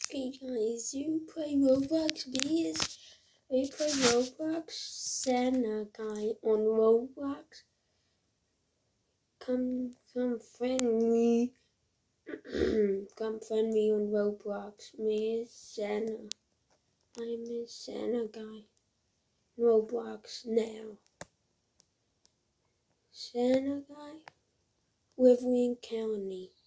Hey guys, you play Roblox videos? We play Roblox Santa Guy on Roblox. Come friend me. Come friend me on Roblox. Me is Santa. I'm a Santa Guy. Roblox now. Santa Guy, Riverine County.